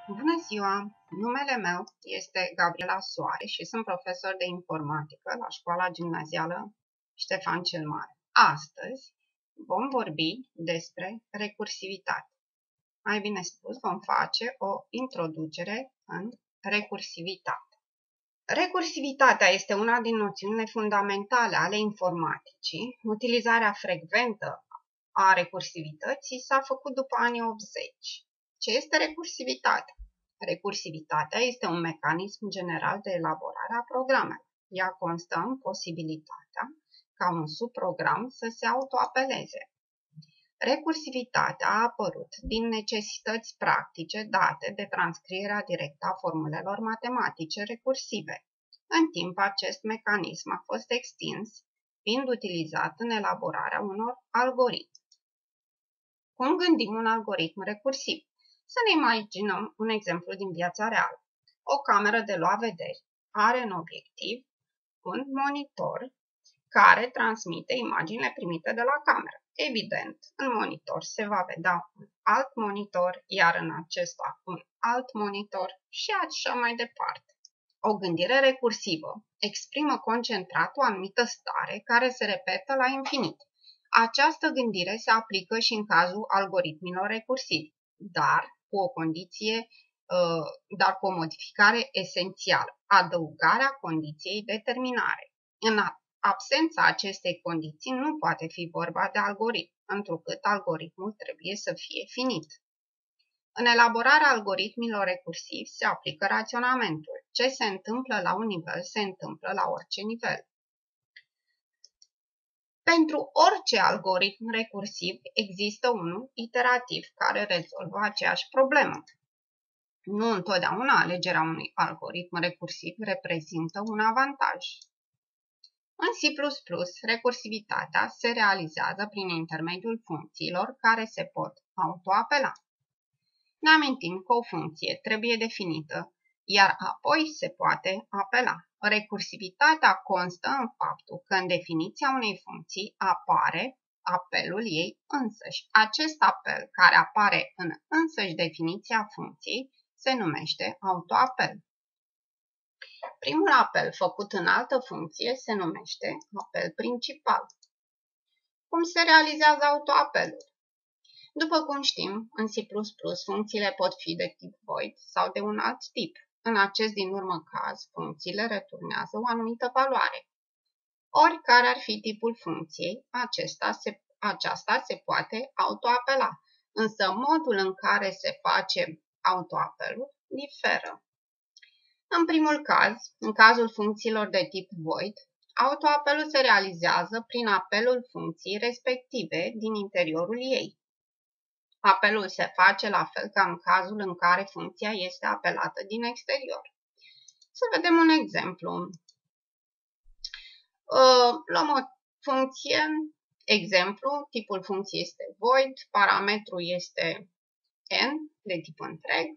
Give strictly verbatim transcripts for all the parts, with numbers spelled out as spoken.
Bună ziua! Numele meu este Gabriela Soare și sunt profesor de informatică la școala gimnazială Ștefan cel Mare. Astăzi vom vorbi despre recursivitate. Mai bine spus, vom face o introducere în recursivitate. Recursivitatea este una din noțiunile fundamentale ale informaticii. Utilizarea frecventă a recursivității s-a făcut după anii optzeci. Ce este recursivitatea? Recursivitatea este un mecanism general de elaborare a programelor. Ea constă în posibilitatea ca un subprogram să se autoapeleze. Recursivitatea a apărut din necesități practice date de transcrierea directă a formulelor matematice recursive. În timp, acest mecanism a fost extins, fiind utilizat în elaborarea unor algoritmi. Cum gândim un algoritm recursiv? Să ne imaginăm un exemplu din viața reală. O cameră de luat vederi are în obiectiv un monitor care transmite imaginile primite de la cameră. Evident, în monitor se va vedea un alt monitor, iar în acesta un alt monitor și așa mai departe. O gândire recursivă exprimă concentrat o anumită stare care se repetă la infinit. Această gândire se aplică și în cazul algoritmilor recursivi, dar cu o condiție, dar cu o modificare esențială, adăugarea condiției de terminare. În absența acestei condiții nu poate fi vorba de algoritm, întrucât algoritmul trebuie să fie finit. În elaborarea algoritmilor recursivi se aplică raționamentul. Ce se întâmplă la un nivel se întâmplă la orice nivel. Pentru orice algoritm recursiv există unul iterativ care rezolvă aceeași problemă. Nu întotdeauna alegerea unui algoritm recursiv reprezintă un avantaj. În C plus plus, recursivitatea se realizează prin intermediul funcțiilor care se pot autoapela. Ne amintim că o funcție trebuie definită, iar apoi se poate apela. Recursivitatea constă în faptul că în definiția unei funcții apare apelul ei însăși. Acest apel care apare în însăși definiția funcției se numește autoapel. Primul apel făcut în altă funcție se numește apel principal. Cum se realizează autoapelul? După cum știm, în C plus plus funcțiile pot fi de tip void sau de un alt tip. În acest din urmă caz, funcțiile returnează o anumită valoare. Oricare ar fi tipul funcției, acesta se, aceasta se poate autoapela, însă modul în care se face autoapelul diferă. În primul caz, în cazul funcțiilor de tip void, autoapelul se realizează prin apelul funcției respective din interiorul ei. Apelul se face la fel ca în cazul în care funcția este apelată din exterior. Să vedem un exemplu. Luăm o funcție, exemplu, tipul funcției este void, parametrul este n, de tip întreg.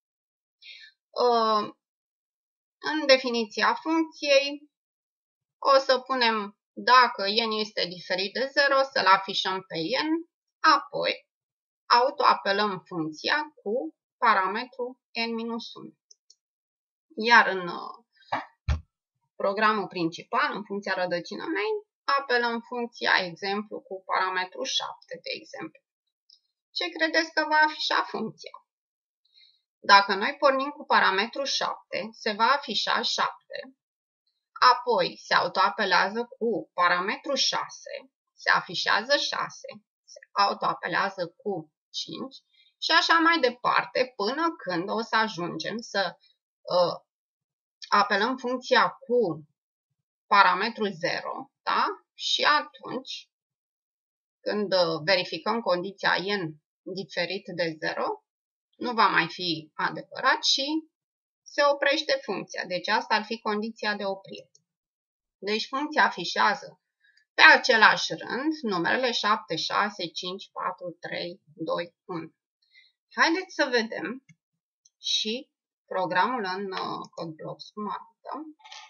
În definiția funcției o să punem dacă n este diferit de zero, să-l afișăm pe n, apoi autoapelăm funcția cu parametrul n minus unu. Iar în programul principal, în funcția rădăcină main, apelăm funcția exemplu cu parametrul șapte, de exemplu. Ce credeți că va afișa funcția? Dacă noi pornim cu parametrul șapte, se va afișa șapte, apoi se autoapelează cu parametrul șase, se afișează șase, se autoapelează cu cinci și așa mai departe până când o să ajungem să uh, apelăm funcția cu parametrul zero, da? Și atunci, când uh, verificăm condiția n diferit de zero, nu va mai fi adevărat și se oprește funcția. Deci asta ar fi condiția de oprire. Deci funcția afișează pe același rând numerele șapte, șase, cinci, patru, trei, doi, unu. Haideți să vedem și programul în CodeBlocks cum arată.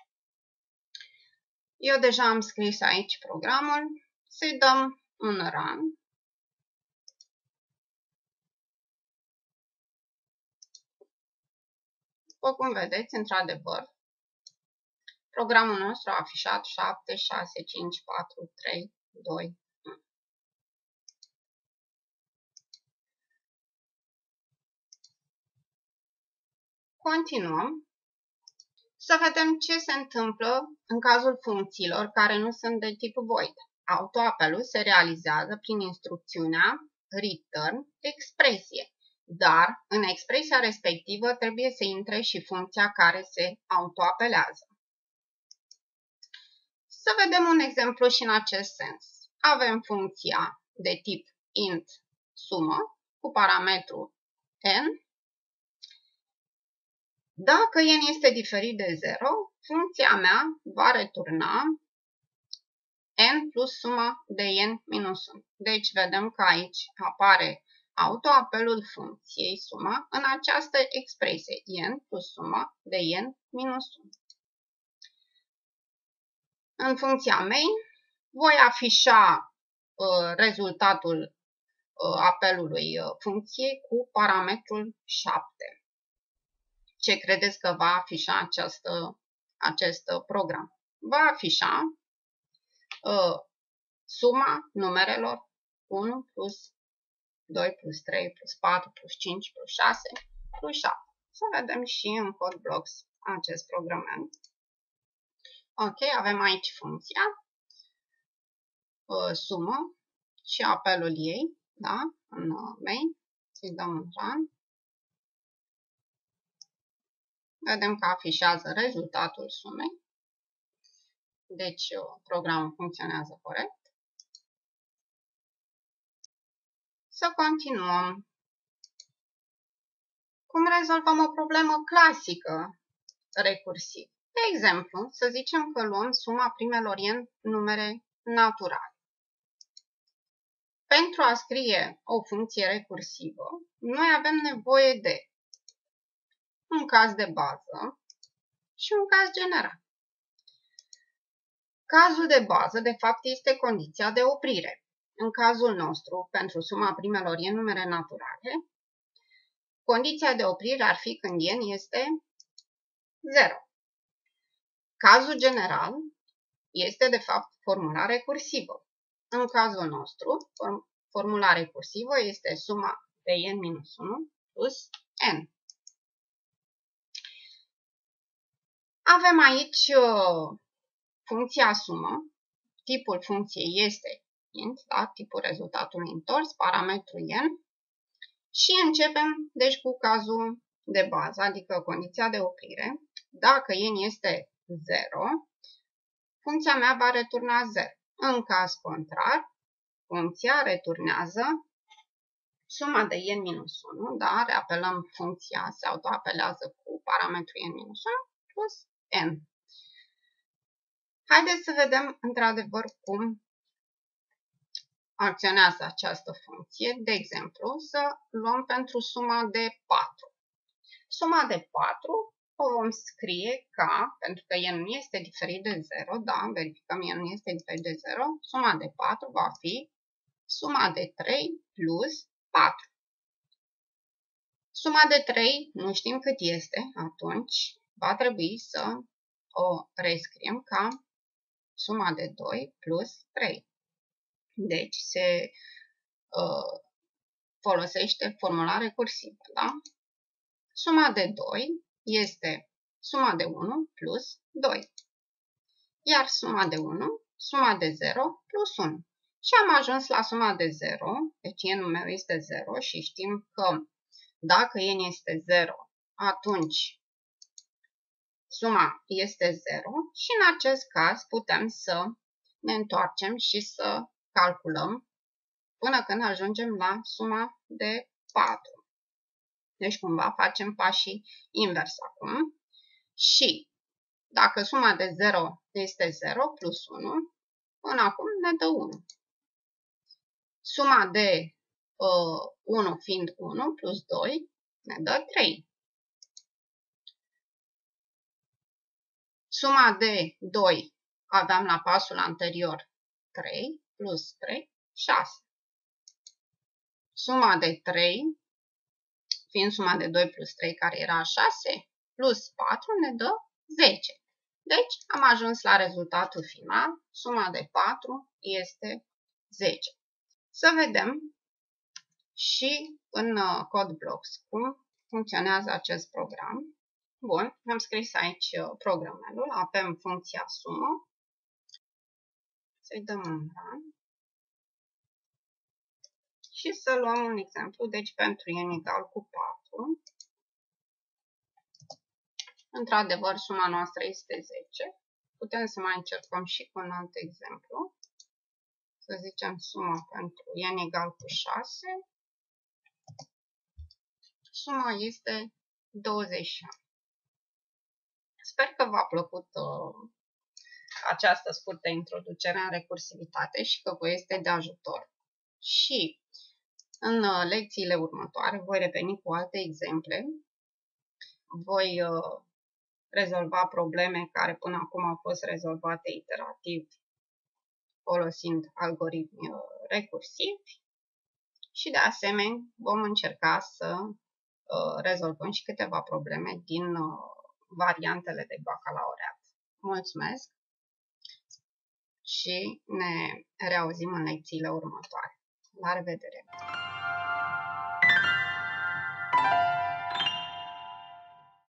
Eu deja am scris aici programul. Să-i dăm un run. După cum vedeți, într-adevăr, programul nostru a afișat șapte, șase, cinci, patru, trei, doi, unu. Continuăm să vedem ce se întâmplă în cazul funcțiilor care nu sunt de tip void. Autoapelul se realizează prin instrucțiunea return expresie, dar în expresia respectivă trebuie să intre și funcția care se autoapelează. Să vedem un exemplu și în acest sens. Avem funcția de tip int sumă cu parametru n. Dacă n este diferit de zero, funcția mea va returna n plus suma de n minus unu. Deci vedem că aici apare autoapelul funcției suma în această expresie n plus suma de n minus unu. În funcția main voi afișa uh, rezultatul uh, apelului uh, funcției cu parametrul șapte. Ce credeți că va afișa această, acest program? Va afișa uh, suma numerelor unu plus doi plus trei plus patru plus cinci plus șase plus șapte. Să vedem și în code blocks acest programent. Ok, avem aici funcția, uh, sumă și apelul ei, da, în uh, main. Să-i dăm un run. Vedem că afișează rezultatul sumei. Deci programul funcționează corect. Să continuăm. Cum rezolvăm o problemă clasică recursiv? De exemplu, să zicem că luăm suma primelor n numere naturale. Pentru a scrie o funcție recursivă, noi avem nevoie de un caz de bază și un caz general. Cazul de bază, de fapt, este condiția de oprire. În cazul nostru, pentru suma primelor n numere naturale, condiția de oprire ar fi când n este zero. Cazul general este, de fapt, formula recursivă. În cazul nostru, formula recursivă este suma de n minus unu plus n. Avem aici uh, funcția sumă. Tipul funcției este int, da? Tipul rezultatului întors, parametru n. Și începem, deci, cu cazul de bază, adică condiția de oprire. Dacă n este zero, funcția mea va returna zero. În caz contrar, funcția returnează suma de n minus unu, da? Reapelăm funcția, se autoapelează cu parametru n minus unu plus n. Haideți să vedem într-adevăr cum acționează această funcție. De exemplu, să luăm pentru suma de patru. Suma de patru o vom scrie ca, pentru că n nu este diferit de zero, da, verificăm, n nu este diferit de zero, suma de patru va fi suma de trei plus patru. Suma de trei nu știm cât este, atunci va trebui să o rescriem ca suma de doi plus trei. Deci se uh, folosește formula recursivă, da? Suma de doi este suma de unu plus doi. Iar suma de unu, suma de zero plus unu. Și am ajuns la suma de zero, deci n-ul meu este zero și știm că dacă n este zero, atunci suma este zero și în acest caz putem să ne întoarcem și să calculăm până când ajungem la suma de patru. Deci cumva facem pașii invers acum. Și dacă suma de zero este zero plus unu, până acum ne dă unu. Suma de uh, unu fiind unu plus doi ne dă trei. Suma de doi aveam la pasul anterior trei plus trei, șase. Suma de trei, fiind suma de doi plus trei care era șase, plus patru ne dă zece. Deci am ajuns la rezultatul final. Suma de patru este zece. Să vedem și în CodeBlocks cum funcționează acest program. Bun, am scris aici programelul, avem funcția sumă. Să-i dăm un run. Și să luăm un exemplu, deci pentru n egal cu patru. Într-adevăr, suma noastră este zece. Putem să mai încercăm și cu un alt exemplu. Să zicem suma pentru n egal cu șase. Suma este douăzeci și unu. Sper că v-a plăcut uh, această scurtă introducere în recursivitate și că vă este de ajutor. Și în uh, lecțiile următoare voi reveni cu alte exemple. Voi uh, rezolva probleme care până acum au fost rezolvate iterativ folosind algoritmi uh, recursivi și de asemenea vom încerca să uh, rezolvăm și câteva probleme din uh, variantele de bacalaureat. Mulțumesc și ne reauzim în lecțiile următoare. La revedere!